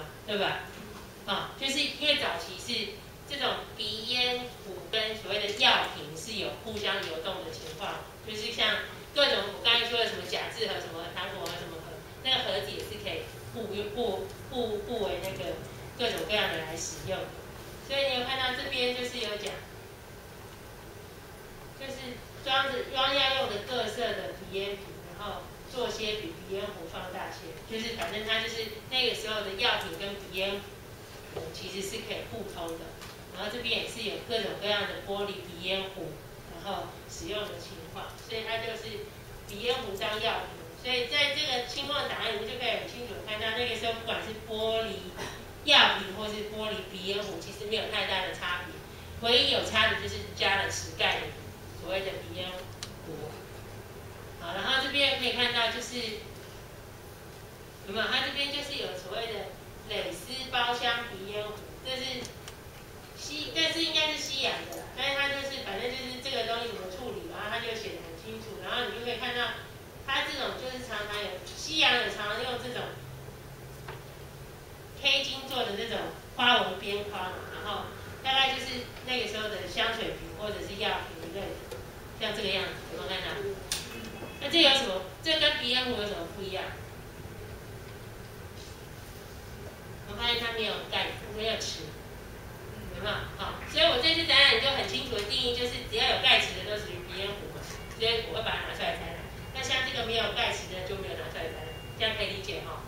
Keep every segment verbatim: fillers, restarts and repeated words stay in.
嘛，对吧？啊，就是因为早期是这种鼻烟壶跟所谓的药瓶是有互相流动的情况，就是像各种我刚才说的什么假字盒、什么糖果盒、什么盒，那个盒子也是可以互互互互为那个各种各样的来使用。所以你有看到这边就是有讲，就是装着装要用的各色的鼻烟瓶，然后做些比鼻烟壶放大些，就是反正它就是那个时候的药品跟鼻烟壶其实是可以互通的。然后这边也是有各种各样的玻璃鼻烟壶，然后使用的情况，所以它就是鼻烟壶当药品。所以在这个清末档案里面就可以很清楚看到，那个时候不管是玻璃药瓶或是玻璃鼻烟壶，其实没有太大的差别，唯一有差的就是加了齿盖的所谓的鼻烟壶。好，然后这边可以看到就是有没有？它这边就是有所谓的蕾丝包厢鼻烟壶，这是西，这是应该是西洋的啦，但是它就是反正就是这个东西怎么处理，然后它就写得很清楚，然后你就可以看到。它这种就是常常有西洋有常常用这种黑金做的这种花纹边框，然后大概就是那个时候的香水瓶或者是药瓶一类的，像这个样子，有没有看到？那这有什么？这跟鼻烟壶有什么不一样？我发现它没有盖，没有齿，有没有？好，所以我这次展览就很清楚的定义，就是只要有盖齿的都属于鼻烟壶嘛，所以我会把它拿出来展览。那像这个没有盖齿的就没有拿出来展览，这样可以理解哈。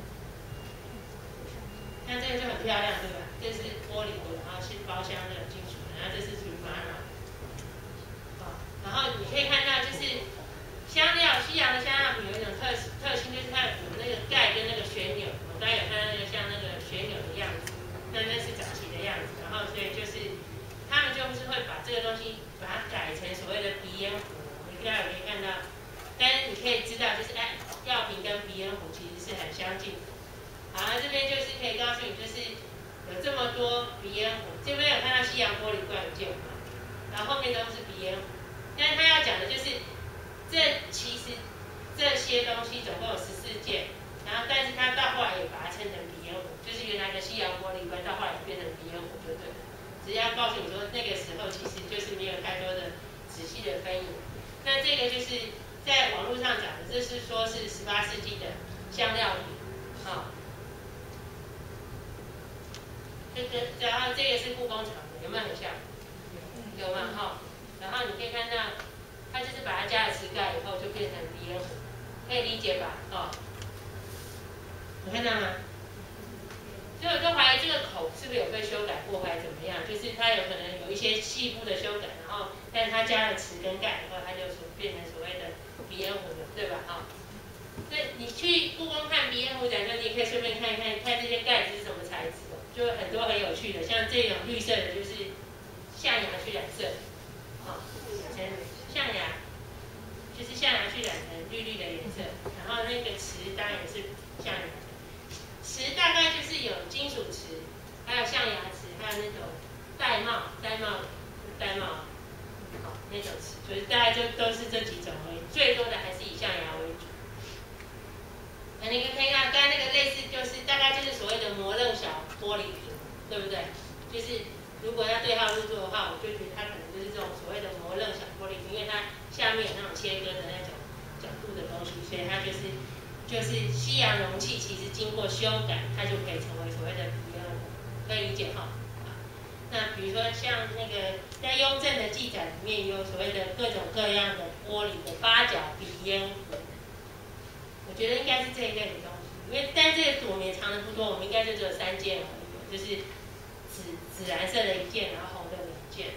像这个就很漂亮，对吧？这是玻璃的，然后是包厢的金属的，然后这是属于玛瑙。好，然后你可以看到，就是香料，西洋的香料品有一种特特性，就是它有那个盖跟那个旋钮。我刚才有看到那个像那个旋钮的样子，那那是早期的样子。然后所以就是他们就是会把这个东西把它改成所谓的鼻烟壶。你大家可以看到。但是你可以知道，就是哎，药瓶跟鼻烟壶其实是很相近的。好，这边就是可以告诉你，就是有这么多鼻烟壶。这边有看到西洋玻璃罐件嘛，然后后面都是鼻烟壶。但是他要讲的就是，这其实这些东西总共有十四件，然后但是他到后来也把它称成鼻烟壶，就是原来的西洋玻璃罐到后来变成鼻烟壶就对了。只要告诉你说，那个时候其实就是没有太多的仔细的分野。那这个就是。在网络上讲的，这是说是十八世纪的香料品，啊、哦，这个，然后这个是故宫厂的，有没有很像？有吗？哈、哦，然后你可以看到，它就是把它加了齿盖以后，就变成鼻烟壶，可以理解吧？哦，有看到吗？所以我就怀疑这个口是不是有被修改过，还是怎么样？就是它有可能有一些细部的修改，然后，但是它加了齿跟盖以后，它就变成所谓的。鼻烟壶的，对吧？哈、哦，所以你去故宫看鼻烟壶展，你也可以顺便看一看，看这些盖子是什么材质的，就很多很有趣的，像这种绿色的，就是象牙去染色，啊、哦，染成象牙，就是象牙去染成绿绿的颜色，然后那个瓷当然也是象牙的，瓷大概就是有金属瓷，还有象牙瓷，还有那种玳瑁、玳瑁、玳瑁。好，那种瓷，所以大概就都是这几种而已，最多的还是以象牙为主。那你可以看，刚才那个类似就是大概就是所谓的磨楞小玻璃瓶，对不对？就是如果要对号入座的话，我就觉得它可能就是这种所谓的磨楞小玻璃瓶，因为它下面有那种切割的那种角度的东西，所以它就是就是西洋容器，其实经过修改，它就可以成为所谓的鼻烟壶，可以理解哈。那比如说像那个在雍正的记载里面有所谓的各种各样的玻璃的八角鼻烟壶，我觉得应该是这一类的东西，因为但这个我们也藏的不多，我们应该就只有三件而已，就是紫紫蓝色的一件，然后红的两件。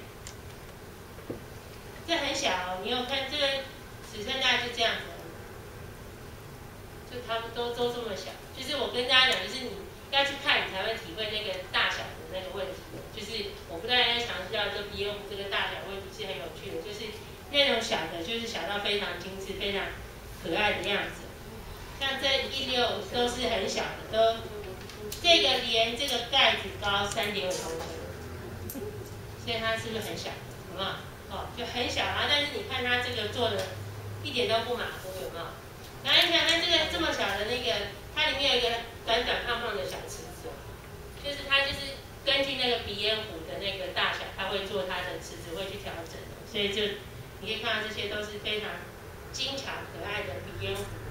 这很小哦，你有看这个尺寸大概就这样子，就差不多都这么小。就是我跟大家讲，就是你要去看，你才会体会那个大小的那个问题。就是我不断在强调，这鼻烟壶这个大小问题是很有趣的，就是那种小的，就是小到非常精致、非常可爱的样子。像这一溜都是很小的，都这个连这个盖子高三点五公分，所以它是不是很小？有没有？哦，就很小啊。但是你看它这个做的一点都不马虎，有没有？然后你看它这个这么小的那个，它里面有一个短短胖胖的小池子， 所以就你可以看到这些都是非常精巧可爱的鼻烟壶哦。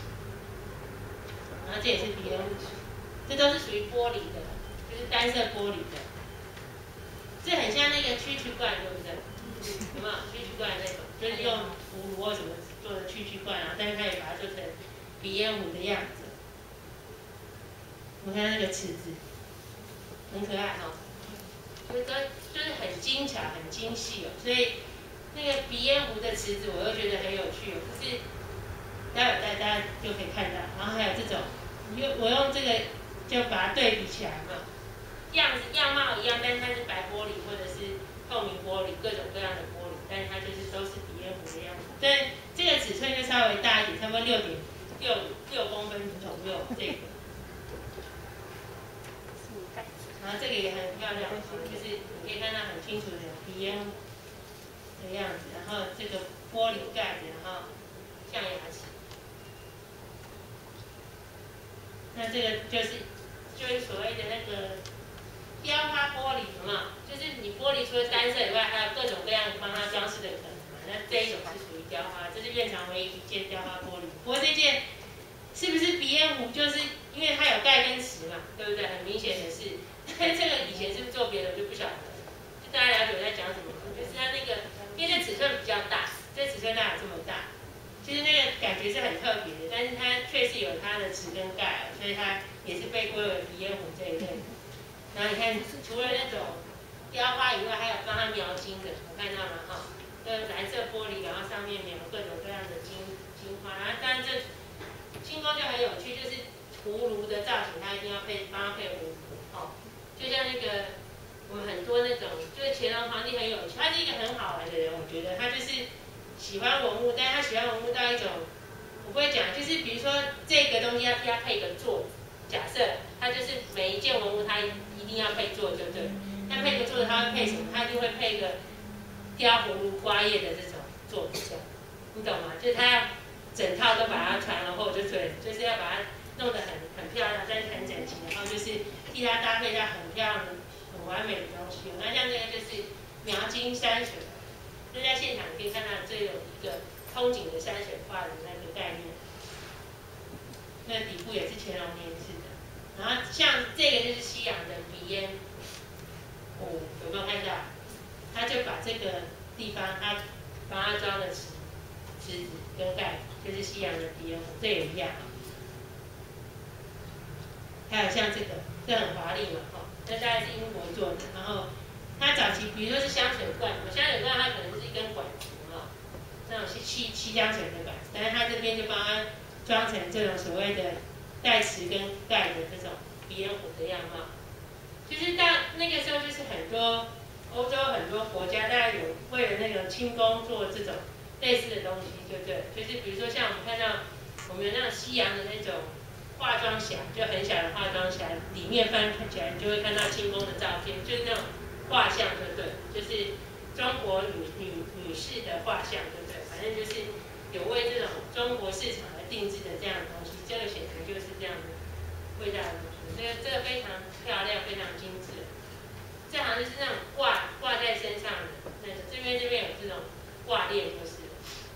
然后这也是鼻烟壶，这都是属于玻璃的，就是单色玻璃的。这很像那个蛐蛐罐，对不对？有没有蛐蛐罐那种？就是用葫芦或什么做的蛐蛐罐啊，但是它也把它做成鼻烟壶的样子。我看那个尺子，很可爱哈、哦，就是就是很精巧、很精细哦。所以那个鼻烟壶的尺子，我又觉得很有趣哦。就是待会大家就可以看到，然后还有这种，用我用这个就把它对比起来嘛。样子样貌一样，但是它是白玻璃或者是透明玻璃，各种各样的玻璃，但是它就是都是鼻烟壶的样子。但这个尺寸就稍微大一点，差不多六点六六公分左右。这个，然后这个也很漂亮，就是你可以看到很清楚的鼻烟的样子，然后这个玻璃盖子，然后像牙齿。那这个就是就是所谓的那个。雕花玻璃有没有？就是你玻璃除了单色以外，还有各种各样帮它装饰的可能嘛。那这一种是属于雕花，这是院场唯一一件雕花玻璃。不过这件是不是鼻烟壶？就是因为它有盖跟齿嘛，对不对？很明显的是，但这个以前是不是做别的我就不晓得了。就大家了解我在讲什么？就是它那个，因为这尺寸比较大，这尺寸大有这么大，其实那个感觉是很特别的，但是它确实有它的齿跟盖，所以它也是被归为鼻烟壶这一类的。然后你看，除了那种雕花以外，还有帮它描金的，我看到了哈，呃，蓝色玻璃，然后上面描各种各样的金金花。然后当然这金工就很有趣，就是葫芦的造型，它一定要配帮它配葫芦，哦，就像那个我们很多那种，就是乾隆皇帝很有趣，他是一个很好玩的人，我觉得他就是喜欢文物，但是他喜欢文物到一种，我不会讲，就是比如说这个东西要要配一个座子，假设他就是每一件文物它一定要配座，对不对？那配个座子，它会配什么？它一定会配一个雕葫芦刮叶的这种座子，这样，你懂吗？就是它要整套都把它传了后就对，就是要把它弄得很很漂亮，但是很整齐，然后就是替它搭配一下很漂亮的、很完美的东西。那像这个就是描金山水，就在现场可以看到这有一个通景的山水画的那个概念。那底部也是乾隆年制的。然后像这个就是西洋的鼻烟壶，有没有看到？他就把这个地方，他帮他装了池池子跟盖，就是西洋的鼻烟壶，这也一样。还有像这个，这很华丽嘛，哈、哦，这大概是英国做的。然后它早期，比如说是香水罐，香水罐它可能是一根管子，哈，那种是吸吸香水的管子，但是它这边就帮它装成这种所谓的带池跟盖的这种鼻烟壶的样貌。其实到那个时候，就是很多欧洲很多国家，大家有为了那个清宫做这种类似的东西，对不对？就是比如说像我们看到我们有那种西洋的那种化妆匣，就很小的化妆匣，里面翻起来你就会看到清宫的照片，就是那种画像，对不对？就是中国女女女士的画像，对不对？反正就是有为这种中国市场而定制的这样的东西，这个显然就是这样的味道的东西。这个这个非常漂亮，非常精致。这好像就是那种挂挂在身上的那种，这边这边有这种挂链就是。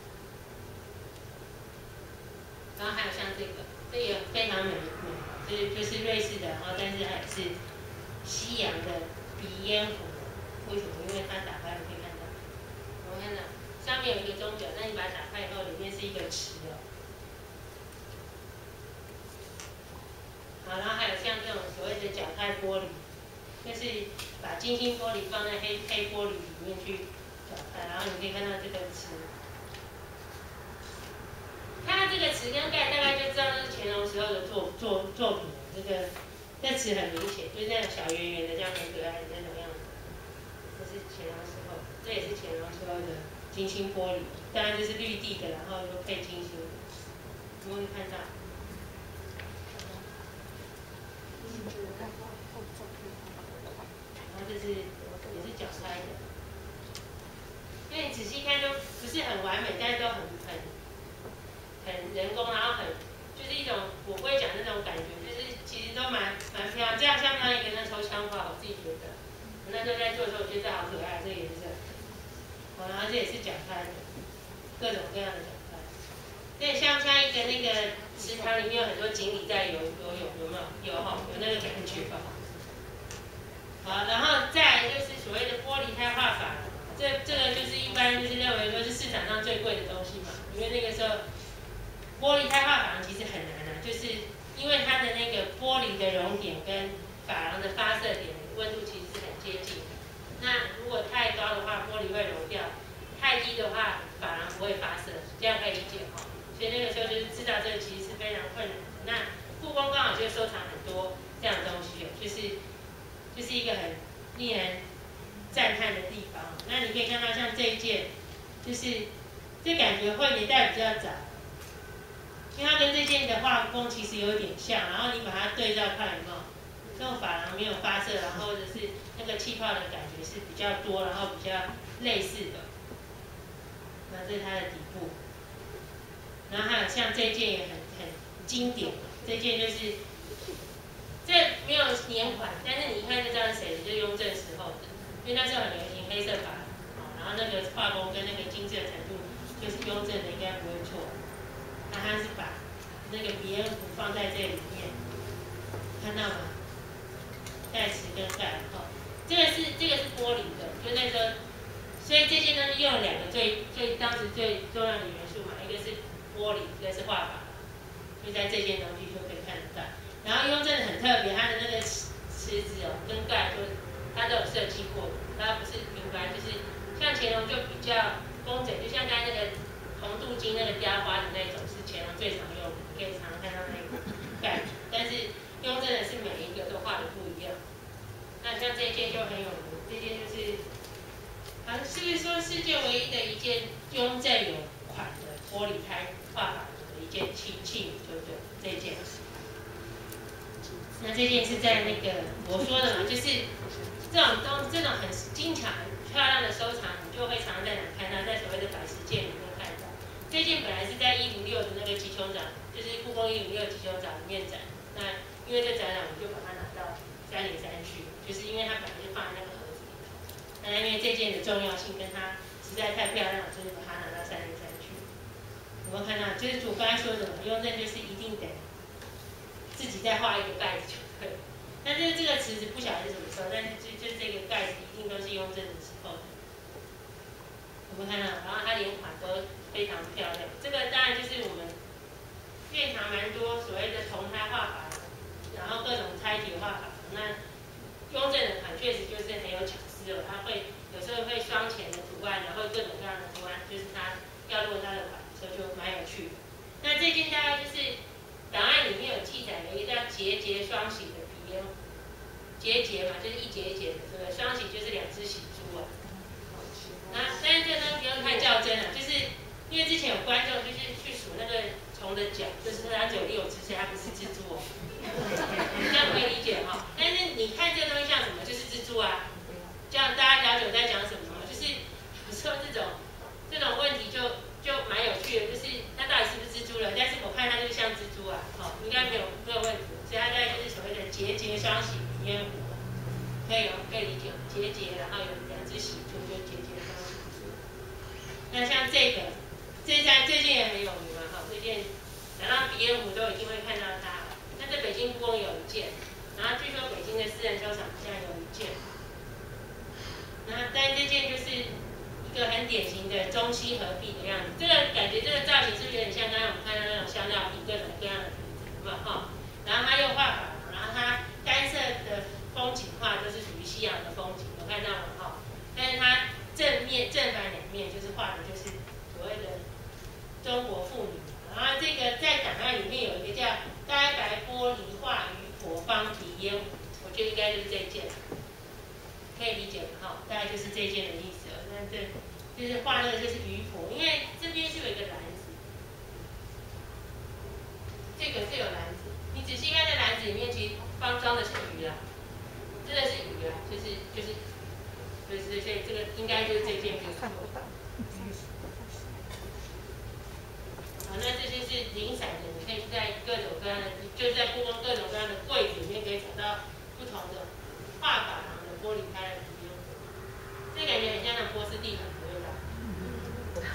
然后还有像这个，这也非常美美，这就是瑞士的，然后但是还是西洋的鼻烟壶。为什么？因为它打开你可以看到，我们看到上面有一个钟表，那你把它打开以后，里面是一个池哦。好，然后还有像这种所谓的角钛玻璃，就是把金星玻璃放在黑黑玻璃里面去角钛，然后你可以看到这个池。看到这个池跟盖，大概就知道这是乾隆时候的作作作品。这个这池很明显，就是那种小圆圆的，这样很可爱的那种样子。这是乾隆时候，这也是乾隆时候的金星玻璃，当然这是绿地的，然后又配金星的。有没有看到？然后这是也是角钛的，因为你仔细看都不是很完美，但是都很很很人工，然后很就是一种我不会讲那种感觉，就是其实都蛮蛮漂亮。这样像不像一个那抽枪花？我自己觉得，我那时候在做的时候，我觉得这好可爱，这个颜色。 好，然后这也是讲开的，各种各样的讲开。对，像像一个那个池塘里面有很多锦鲤在游游泳，有没有？有哈，有那个感觉吧。好，然后再来就是所谓的玻璃胎画法，这这个就是一般就是认为说是市场上最贵的东西嘛，因为那个时候玻璃胎画法其实很难啊，就是因为它的那个玻璃的熔点跟珐琅的发射点温度其实是很接近的。那如果太高的话，玻璃会融掉；太低的话，珐琅不会发射，这样可以理解哈。所以那个时候就是制造这个其实是非常困难的。那故宫刚好就收藏很多这样的东西，就是就是一个很令人赞叹的地方。那你可以看到像这一件，就是这感觉会年代比较早，因为它跟这件的画工其实有点像，然后你把它对照看，有没有？这种珐琅没有发射，然后或者是那个气泡的感觉是比较多，然后比较类似的。那这是它的底部。然后还有像这件也很很经典，这件就是这没有年款，但是你一看就知道是谁的，就是雍正时候的，因为那时候很流行黑色珐琅，然后那个画工跟那个精致的程度，就是雍正的应该不会错。那他是把那个鼻烟壶放在这里面，看到吗？盖瓷跟盖哈，这个是这个是玻璃的，就那时候，所以这件东西用了两个最最当时最重要的元素嘛，一个是玻璃，一个是画法，就在这件东西就可以看得到。然后雍正很特别，它的那个池子哦跟盖都它都有设计过，它不是平白，就是像乾隆就比较工整，就像刚才那个红镀金那个雕花的那种是乾隆最常用的，你可以常常看到那个盖，但是雍正的是每一个都画的不一样。那像这件就很有名，这件就是好像是不是说世界唯一的一件雍正有款的玻璃胎画法的一件器器皿，对不对？这件。那这件是在那个我说的嘛，就是这种东这种很精巧、很漂亮的收藏，你就会常常在哪看到，在所谓的百十件里面看到。这件本来是在一零六的那个吉凶展，就是故宫一零六吉凶展里面展。那因为这展览，我们就把它拿到三零三去，就是因为它本来就放在那个盒子里头。那因为这件的重要性跟它实在太漂亮了，所以把它拿到三零三去。有没有看到？就是我刚才说的，雍正就是一定得自己再画一个盖子就可以。但是这个池子不晓得是什么时候，但是就就这个盖子一定都是雍正的时候的。有没有看到？然后它连款都非常漂亮。这个当然就是我们院藏蛮多所谓的铜胎画法，然后各种胎体画法。那雍正的款确实就是很有巧思哦，它会有时候会双钱的图案，然后各种各样的图案，就是它要落它的款的时候就蛮有趣的。那这件大概就是档案里面有记载的一个叫节节双喜的鼻烟壶，节节嘛，就是一节一节的，对不对？双喜就是两只喜珠啊。那但是这个东西不用太较真了，就是因为之前有观众就是去数那个虫的脚，就是它只有六只，所以它不是蜘蛛哦。这样可以理解哈。但是你看这个东西像什么？就是蜘蛛啊。这样大家了解我在讲什么吗？就是有时候这种这种问题就就蛮有趣的，就是它到底是不是蜘蛛人？但是我看它就是像蜘蛛啊，哦，应该没有没有问题。所以它大概就是所谓的节节双喜鼻烟壶，可以哦，可以理解。节节，然后有两只喜珠，就节节双喜。那像这个，这件这件也很有名嘛，哈，这件讲到鼻烟壶都一定会看到它。那在北京故宫有一件，然后据说北京的私人收藏好像有一件。那但这件就是一个很典型的中西合璧的样子。这个感觉这个造型是不是有点像刚才我们看到那种香料瓶，各种各样的瓶子，有没有哈？然后它又画法，然后它干涉的风景画都是属于西洋的风景，有看到吗？哈，但是它正面正反两面就是画的就是所谓的中国妇女。然后这个在档案里面有一个叫呆白玻璃画鱼婆方鼻烟壶，我觉得应该就是这一件，可以理解吗？哈，大概就是这一件的意思了。那这就是画那个就是鱼婆，因为这边是有一个篮子，这个是有篮子，你仔细看在篮子里面，其实方装的是鱼啦，真的是鱼啦，就是就是就是所以这个应该就是这件没错。好，那这些是零散的，你可以在各种各样的，就是在故宫各种各样的柜子里面可以找到不同的画珐琅的玻璃胎的鼻烟壶，这感觉很像那波斯地毯的味道。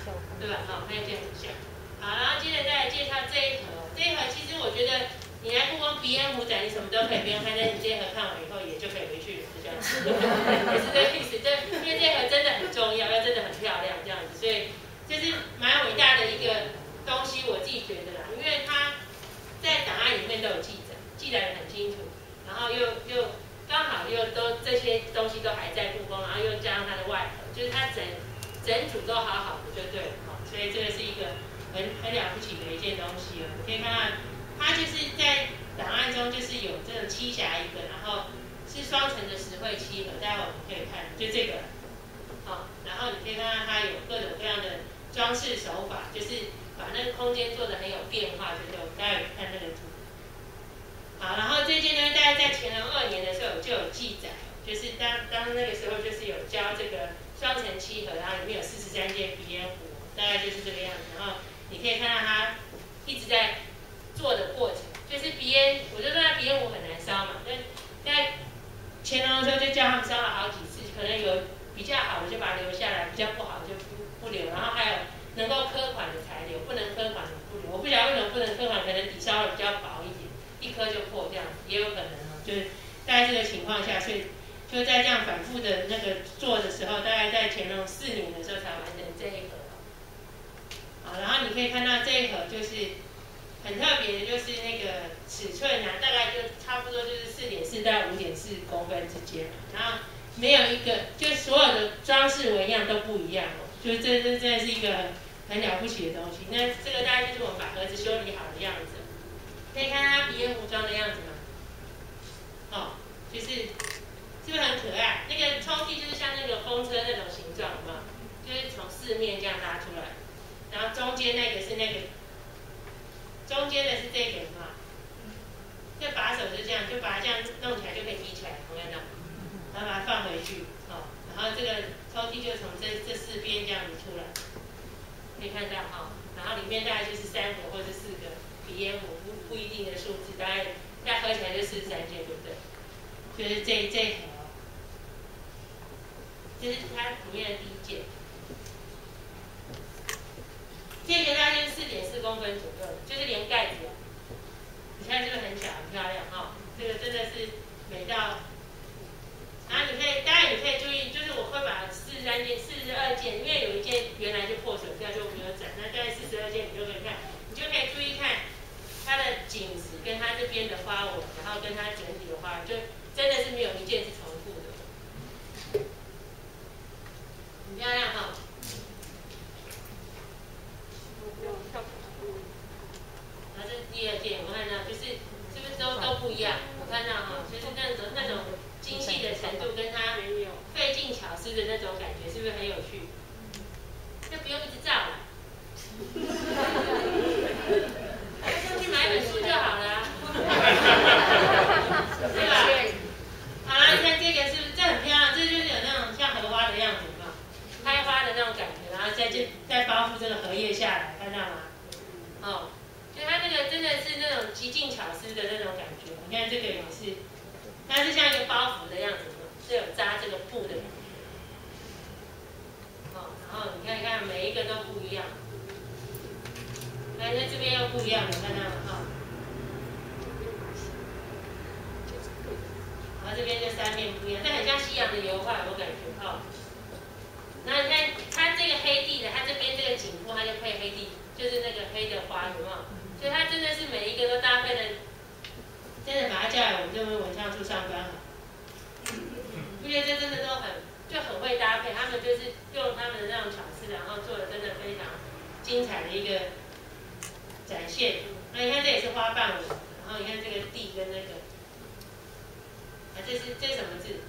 对吧？好，看起来很像。好，然后接着再来介绍这一盒，这一盒其实我觉得你来故宫鼻烟壶展，你什么都可以不用看，但是你这一盒看完以后也就可以回去了，就这样子，也是这个意思。这因为这一盒真的很重要，要真的很漂亮这样子，所以这是蛮伟大的一个东西，我自己觉得啦，因为它在档案里面都有记载，记载的很清楚，然后又又刚好又都这些东西都还在故宫，然后又加上它的外盒，就是它整整组都好好的就对了哈，所以这个是一个很很了不起的一件东西哦。你可以看到，它就是在档案中就是有这种七匣一个，然后是双层的石绘漆盒，待会我们可以看，就这个，好，然后你可以看到它有各种各样的装饰手法，就是把那个空间做得很有变化，就对，我们待会看那个图。好，然后这件呢，大概在乾隆二年的时候就有记载，就是当当那个时候就是有教这个双层漆盒，然后里面有四十三件鼻烟壶，大概就是这个样子。然后你可以看到它一直在做的过程，就是鼻烟，我就说它鼻烟壶很难烧嘛，那在乾隆的时候就叫他们烧了好几次，可能有比较好的就把它留下来，比较不好的就不不留，然后还有能够刻款的才留，不能刻款的不留。我不晓得为什么不能刻款，可能底烧的比较薄一点。一颗就破这样子，也有可能哦，就是大概这个情况下，所以就在这样反复的那个做的时候，大概在乾隆四年的时候才完成这一盒。好，然后你可以看到这一盒就是很特别的，就是那个尺寸啊，大概就差不多就是四点四到五点四公分之间，然后没有一个，就所有的装饰纹样都不一样哦，就是这这真的是一个很很了不起的东西。那这个大概就是我们把盒子修理好的样子。可以看它鼻烟壶装的样子吗？哦，就是是不是很可爱？那个抽屉就是像那个风车那种形状嘛，就是从四面这样拉出来，然后中间那个是那个，中间的是这个嘛，这把手是这样，就把它这样弄起来就可以提起来，同样的，然后把它放回去，哦，然后这个抽屉就从这这四边这样子出来，可以看到哈、哦，然后里面大概就是三个或者四个鼻烟壶。不一定的数字，大概再合起来就四十三件，对不对？就是这这一盒，这是它里面的第一件。这个大概就是四点四公分左右的，就是连盖子，你看这个很小很漂亮哈、哦，这个真的是美到。然后你可以，当然你可以注意，就是我会把四十三件、四十二件，因为有一件原来就破损掉就没有展，那大概四十二件你就可以看，你就可以注意看。它的颈子跟它这边的花纹，然后跟它整体的花纹，就真的是没有一件是重复的，很漂亮哈、哦。然后这是第二件，我看到就是是不是都都不一样？我看到哈、哦，就是那种那种精细的程度，跟它费尽巧思的那种感觉，是不是很有趣？就不用一直照了。去买本书就好了、啊，对吧？好了，你看这个是不是这很漂亮？这就是有那种像荷花的样子嘛，开花的那种感觉，然后再就再包覆这个荷叶下来，看到吗？哦，就它那个真的是那种极尽巧思的那种感觉。你看这个也是，它是像一个包袱的样子，是有扎这个布的感觉。哦，然后你看一看每一个都不一样。来，那这边又不一样，你看到吗？哈、哦，然后这边就三面不一样，这很像西洋的油画，我感觉哦。然后你看它这个黑地的，它这边这个颈部它就配黑地，就是那个黑的花，有没有？所以它真的是每一个都搭配的，真的把它叫来我们这边文创处上班好。我觉得这真的都很就很会搭配，他们就是用他们的那种巧思，然后做的真的非常精彩的一个展现。那你看这也是花瓣纹，然后你看这个地跟那个，啊，这是这是什么字？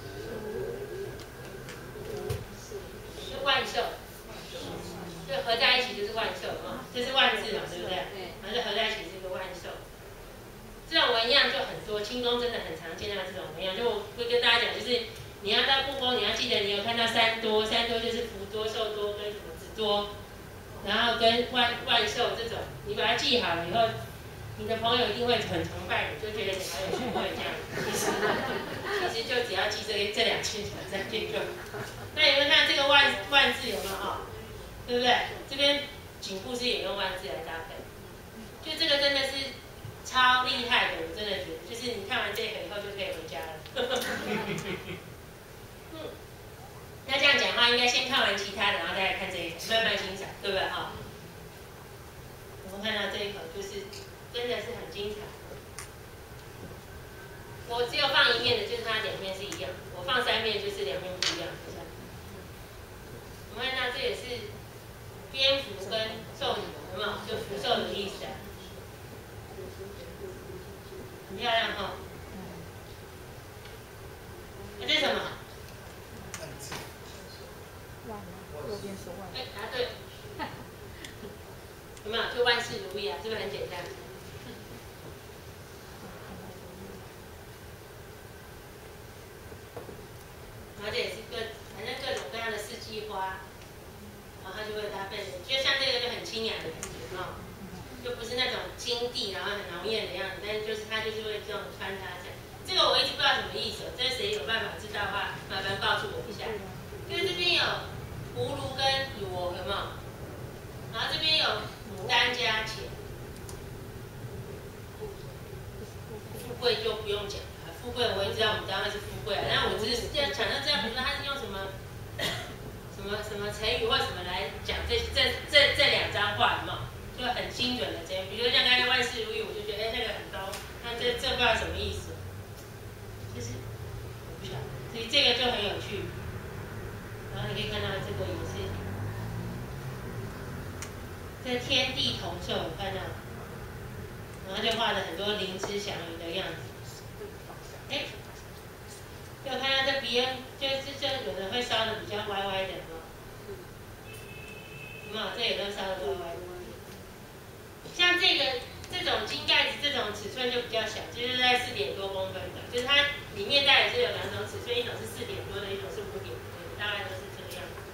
是万寿，就合在一起就是万寿啊，这是万字嘛，对不对？然后就合在一起是一个万寿。这种纹样就很多，清宫真的很常见到这种纹样。就我会跟大家讲，就是你要到故宫，你要记得你有看到三多，三多就是福多、寿多跟什么子多，然后跟万万寿这种，你把它记好了以后，你的朋友一定会很崇拜你，就觉得你好有学问这样。其实其实就只要记这这两件、两三件就好。那你们看这个万万字有没有哈？ 对不对？这边颈部是也用万字来搭配，就这个真的是超厉害的，我真的觉得，就是你看完这个以后就可以回家了。嗯，那这样讲话，应该先看完其他的，然后再来看这一口，慢慢欣赏，对不对哈？我们看到这一口，就是真的是很精彩。我只有放一面的，就是它两面是一样；我放三面，就是两面不一样。我们看到这也是蝙蝠跟兽女，有没有？就福寿的意思啊，很漂亮哈。那、啊、这是什么？ 万吗？右边是万。 哎，答对。有没有？就万事如意啊，是不是很简单？而且也是各，反正各种各样的四季花，然后它就会搭配的，就像这个就很清雅的感觉啊、哦，就不是那种金地然后很浓艳的样子，但是就是它就是会这种穿插这样。这个我一直不知道什么意思，这谁有办法知道的话，麻烦告诉我一下。就是这边有葫芦跟螺，有没有？然后这边有牡丹加钱，富贵就不用讲了，富贵我也知道牡丹会是富贵啊，但我只是这样想到这样，比如说他是用什么什么什么成语或什么来讲这这这这两张画，有没有？就很精准的这样，比如说像刚才万事如意，我就觉得哎那个很高，那这这不知道什么意思，就是我不晓得，所以这个就很有趣。然后你可以看到这个也是。这天地同寿，有看到，然后就画了很多灵芝祥云的样子。哎，有看到这鼻烟，就是就有人会烧的比较歪歪的，有没有？这也都烧的歪歪的。像这个这种金盖子，这种尺寸就比较小，就是在四点多公分的，就是它里面带也是有两种尺寸，一种是四点多的，一种是五点多的，大概都是这个样子。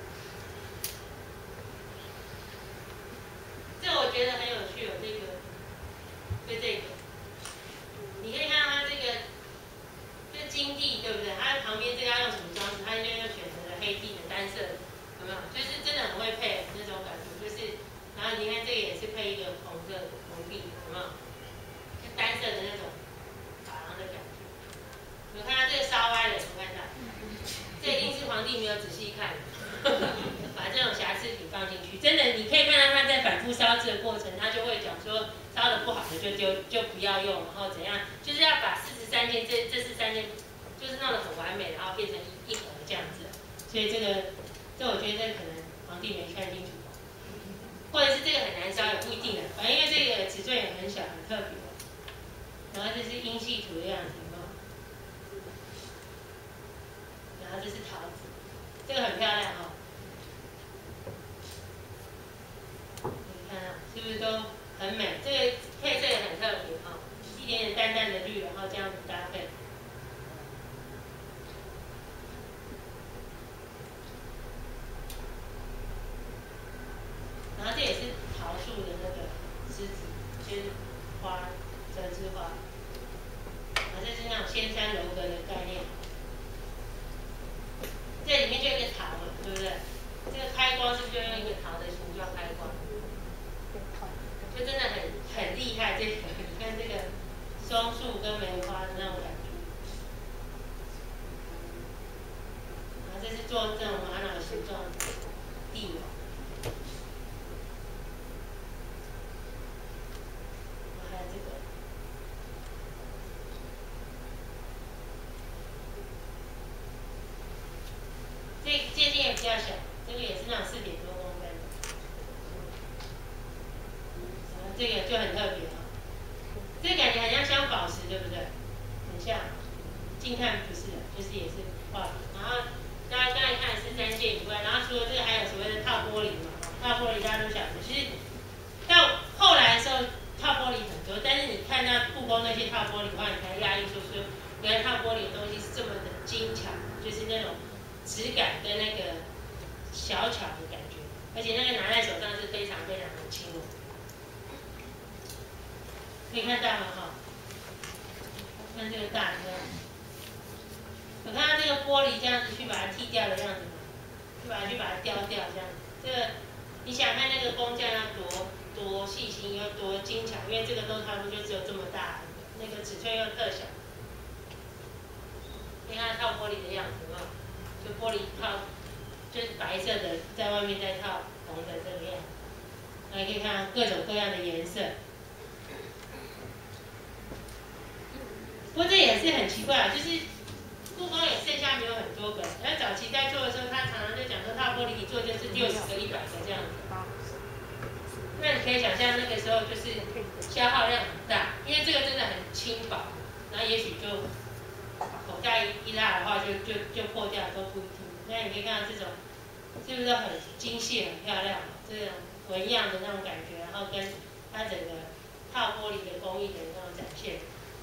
这我觉得很有趣，有这个，就这个，你可以看到它这个，这金地对不对？它旁边这个要用什么装饰？它就又选择了黑地的单色，有没有？就是真的很会配那种感觉，就是，然后你看这个也是配一个红色的红地，有没有？就单色的那种珐琅的感觉。有看到这个烧歪了，有看到？这一定是皇帝没有仔细看。把这种瑕疵品放进去，真的你可以看到他在反复烧制的过程，他就会讲说烧的不好的就丢就不要用，然后怎样，就是要把四十三件这这四十三件就是弄得很完美，然后变成一盒这样子。所以这个这我觉得这可能皇帝没看清楚，或者是这个很难烧也不一定的，反正因为这个尺寸也很小很特别。然后这是阴系图的样子，然后这是桃子，这个很漂亮哦。是不是都很美？这个配色也很特别哈、哦，一点点淡淡的绿，然后这样子搭配。然后这也是桃树的那个枝子，就是花折枝花。然后这是那种仙山楼阁的概念。这里面就一个桃了，对不对？这个开光是不是就用一个桃的形状开光？就真的很很厉害，这个你看这个松树跟梅花的那种感觉，然后这是做这种玛瑙形状的地网，然后还有这个，这这件也比较小，这个也是那种四点多公分的，然后这个就很特别了。这个感觉很像镶宝石，对不对？很像，近看不是，就是也是画。然后大家刚才看的是三件以外，然后除了这个还有所谓的套玻璃嘛，套玻璃大家都晓得。其实到后来的时候，套玻璃很多，但是你看到故宫那些套玻璃的话，你才压抑说说，原来套玻璃的东西是这么的精巧，就是那种质感跟那个小巧的感觉，而且那个拿在手上是非常非常的轻柔。可以看到了哈，看这个大这样，有看到这个玻璃这样子去把它剔掉的样子吗？去把它去把它雕掉这样子，这个你想看那个工匠要多多细心又多精巧，因为这个豆套路就只有这么大，那个尺寸又特小。你看它套玻璃的样子嘛，就玻璃套，就是白色的，在外面再套红的这个样子。那你可以看各种各样的颜色。不过这也是很奇怪啊，就是故宫也剩下没有很多个。而早期在做的时候，他常常就讲说，套玻璃一做就是六十个、一百个这样子。那你可以想象那个时候就是消耗量很大，因为这个真的很轻薄，然后也许就口袋一拉的话就就就破掉都不一定。那你可以看到这种是不是很精细、很漂亮？这种纹样的那种感觉，然后跟它整个套玻璃的工艺的那种展现。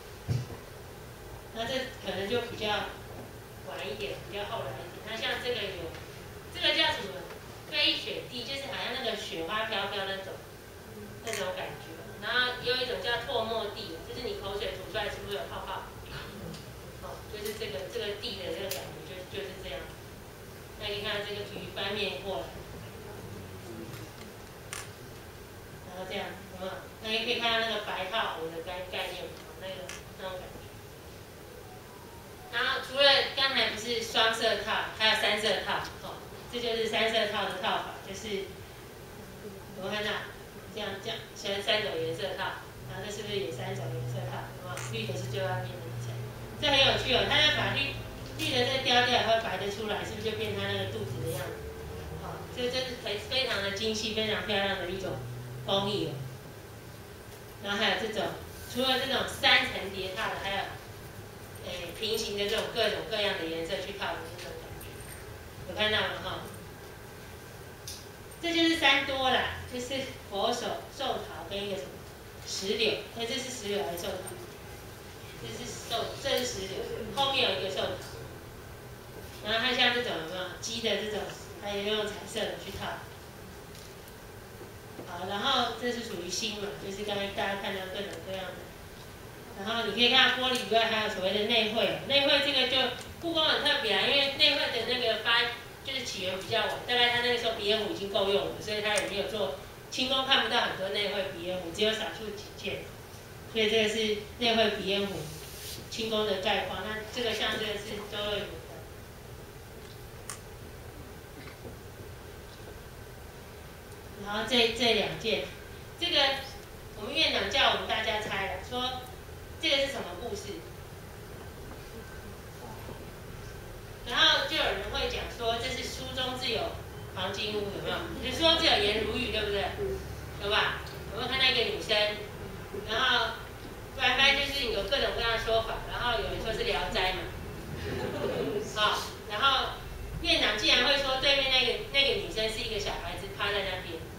那这可能就比较晚一点，比较后来一点。那像这个有，这个叫什么？飞雪地，就是好像那个雪花飘飘那种那种感觉。然后有一种叫唾沫地，就是你口水吐出来是不是有泡泡？哦，就是这个这个地的这个感觉就就是这样。那你看这个鱼翻面过来，然后这样，有没有？那也可以看到那个白套红的概概念，那个那种感觉。然后除了刚才不是双色套，还有三色套，哦，这就是三色套的套法，就是有没有看到这样这样，现在三种颜色套，然后这是不是也三种颜色套？有没有？绿的是最外面的一层，这很有趣哦。它要把绿绿的这雕掉，以后白的出来，是不是就变它那个肚子的样子？哦，这这是非非常的精细、非常漂亮的一种工艺哦。然后还有这种，除了这种三层叠套的，还有。诶，平行的这种各种各样的颜色去套的这种感觉，有看到吗？哈，这就是三多啦，就是佛手、寿桃跟一个什么石榴，哎，这是石榴还是寿桃？这是寿，这是石榴，后面有一个寿桃。然后它像这种有没有鸡的这种，它也用彩色的去套。好，然后这是属于心嘛，就是刚才大家看到各种各样的。然后你可以看到玻璃以外还有所谓的内绘，内绘这个就故宫很特别啊，因为内绘的那个发就是起源比较晚，大概他那个时候鼻烟壶已经够用了，所以他也没有做，清宫看不到很多内绘鼻烟壶，只有少数几件，所以这个是内绘鼻烟壶，清宫的概况。那这个像这个是周瑞虎的，然后这这两件，这个我们院长叫我们大家猜了，说。这个是什么故事？然后就有人会讲说，这是书中自有黄金屋，有没有？你书中自有颜如玉，对不对？有吧？有没有看到一个女生？然后不然反正就是有各种各样的说法。然后有人说是《聊斋》嘛，好、哦，然后院长竟然会说对面那个那个女生是一个小孩子趴在那边。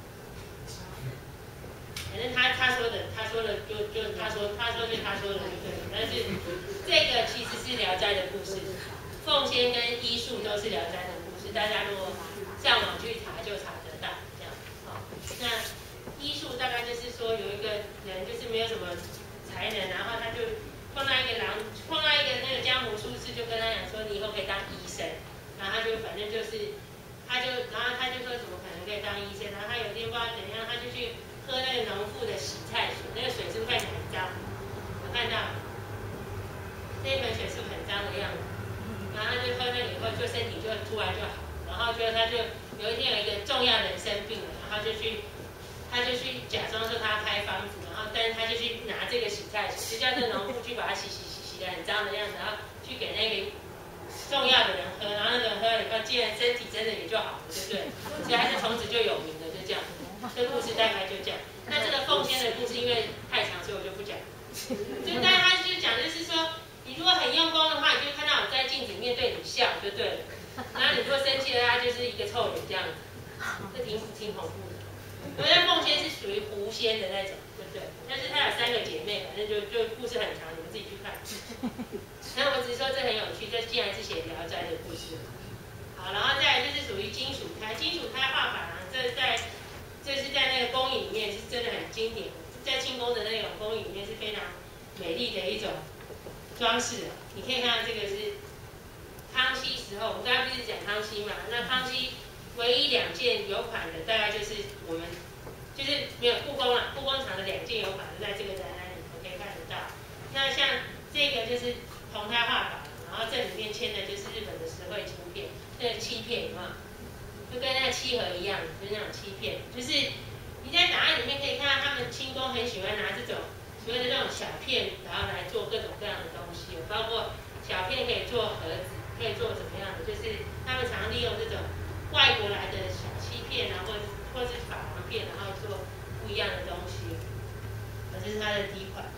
反正他他说的，他说的就就他说他说是他说的就对了。但是这个其实是《聊斋》的故事，凤仙跟医术都是《聊斋》的故事，大家如果上网去查就查得到。这样，好、哦，那医术大概就是说有一个人就是没有什么才能，然后他就碰到一个狼，碰到一个那个江湖术士，就跟他讲说你以后可以当医生，然后他就反正就是，他就然后他就说怎么可能可以当医生？然后他有一天不知道怎样，他就去。喝那个农妇的洗菜水，那个水是不是看起来很脏？有看到？这一盆水是不是很脏的样子？然后他就喝那以后，就身体就突然就好。然后就他就有一天有一个重要人生病了，然后就去，他就去假装说他开方子，然后但是他就去拿这个洗菜水，就叫这个农妇去把它洗洗洗洗的很脏的样子，然后去给那个重要的人喝，然后那个人喝了以后，竟然身体真的也就好了，对不对？所以他就从此就有名了，就这样。这故事大概就这样。那这个凤仙的故事因为太长，所以我就不讲。就但是他就讲，就是说，你如果很用功的话，你就看到我在镜子里面对你笑就对了。然后你如果生气了，他就是一个臭脸这样子，这挺挺恐怖的。因为凤仙是属于狐仙的那种，对不对？但是她有三个姐妹，反正就就故事很长，你们自己去看。那我只是说这很有趣，这既然是写《聊斋》的故事。好，然后再来就是属于金属胎，金属胎画法啊，这在。这是在那个工艺里面是真的很经典，在清宫的那种工艺里面是非常美丽的一种装饰。你可以看到这个是康熙时候，我们刚才不是讲康熙嘛？那康熙唯一两件有款的，大概就是我们就是没有故宫啊，故宫厂的两件有款的，在这个展览里头可以看得到。那像这个就是同胎画法，然后这里面签的就是日本的实惠晶片，这个漆片有没有？就跟那个漆盒一样，就是那种漆片，就是你在档案里面可以看到他们清宫很喜欢拿这种所谓的这种小片，然后来做各种各样的东西，包括小片可以做盒子，可以做怎么样的，就是他们常利用这种外国来的小漆片啊，或者或是珐琅片，然后做不一样的东西。这是它的第一款。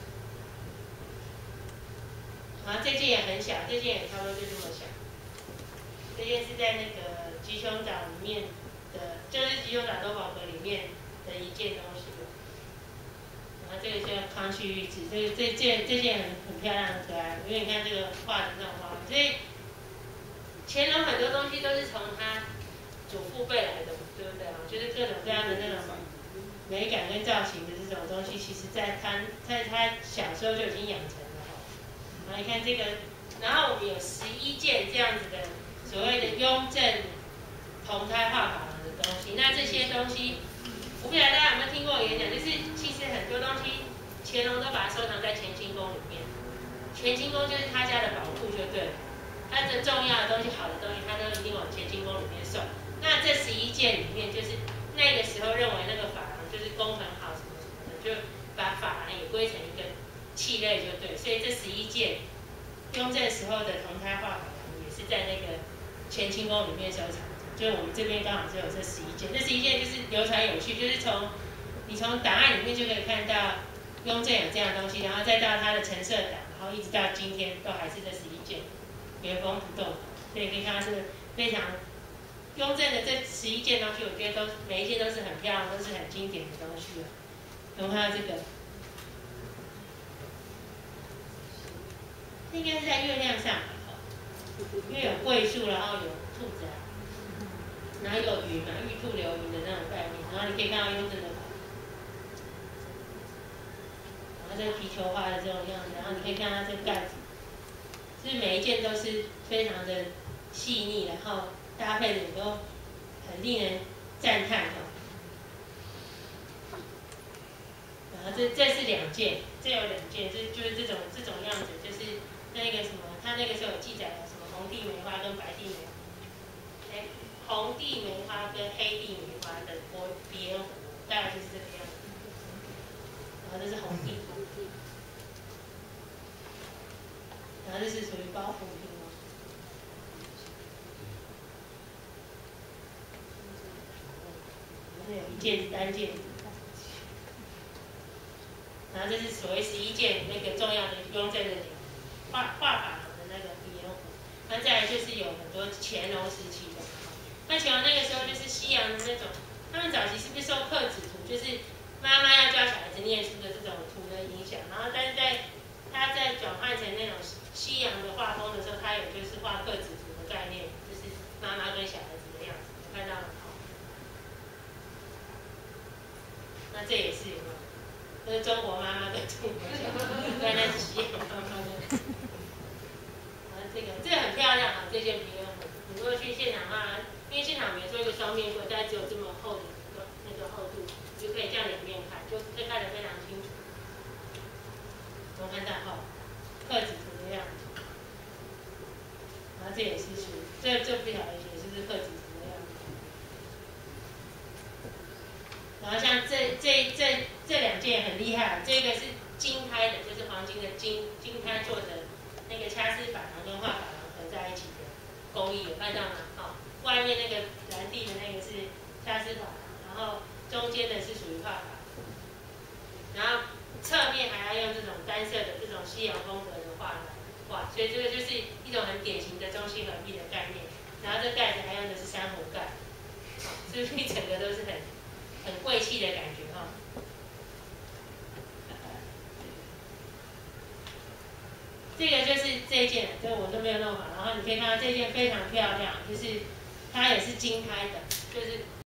然后这件也很小，这件也差不多就这么小。这件是在那个吉凶岛里面的，就是吉凶岛多宝阁里面的一件东西。然后这个叫康熙玉制，这个这件这件很很漂亮很可爱，因为你看这个画的那种花，所以乾隆很多东西都是从他祖父辈来的，对不对啊？就是各种各样的那种美感跟造型的这种东西，其实在他在他小时候就已经养成了哈。然后你看这个，然后我们有十一件这样子的所谓的雍正同胎画珐琅的东西，那这些东西。我不晓得大家有没有听过我演讲，就是其实很多东西乾隆都把它收藏在乾清宫里面，乾清宫就是他家的宝库就对了，他的重要的东西、好的东西，他都一定往乾清宫里面送。那这十一件里面，就是那个时候认为那个珐琅就是功很好什么什么的，就把珐琅也归成一个器类就对，所以这十一件雍正时候的同胎画珐琅也是在那个乾清宫里面收藏。就是我们这边刚好就有这十一件，这十一件就是流传有序，就是从你从档案里面就可以看到雍正有这样的东西，然后再到他的陈设档，然后一直到今天都还是这十一件原封不动，所以可以看到是非常雍正的这十一件东西，我觉得都每一件都是很漂亮，都是很经典的东西。我们看到这个，应该是在月亮上，因为有桂树，然后有兔子啊。然后有云嘛，玉兔流云的那种概念，然后你可以看到雍正的宝，然后这个皮球花的这种样子，然后你可以看到这个盖子，就是每一件都是非常的细腻，然后搭配的也都很令人赞叹哦。然后这这是两件，这有两件，这就是这种这种样子，就是那个什么，他那个时候有记载了什么红地梅花跟白地梅花，哎。红地梅花跟黑地梅花的波别壶，大概就是这个样子。然后这是红地，然后这是属于包袱品哦。这有一件是单件，然后这是所谓十一件那个重要的雍正的画画珐琅的那个别壶。那再来就是有很多乾隆时期的。那乾隆那个时候就是西洋的那种，他们早期是不是受刻纸图，就是妈妈要教小孩子念书的这种图的影响，然后但是在他在转换成那种西洋的画风的时候，他有就是画刻纸图的概念，就是妈妈跟小孩子的样子，看到了吗？那这也是有没有？这是中国妈妈跟中国小孩，原来是西洋妈妈的。然后这个这个很漂亮啊，这件皮绒服，你如果去现场的话。因为现场没做一个双面柜，大概只有这么厚的一个那个厚度，你就可以这样两面看，就可以看得非常清楚。我们看到哈，刻纸图的样子，然后这也是属于，这这不晓得也是不是刻纸图的样子。然后像这这这这两件很厉害，这个是金胎的，就是黄金的金金胎做的那个掐丝珐琅跟画珐琅合在一起的工艺，有看到吗？好。外面那个蓝地的那个是掐丝珐琅，然后中间的是属于画珐琅，然后侧面还要用这种单色的这种西洋风格的画来画，所以这个就是一种很典型的中西合璧的概念。然后这盖子还用的是珊瑚盖，是不是一整个都是很很贵气的感觉哈？这个就是这一件，这个我都没有弄好。然后你可以看到这件非常漂亮，就是它也是金胎的，就是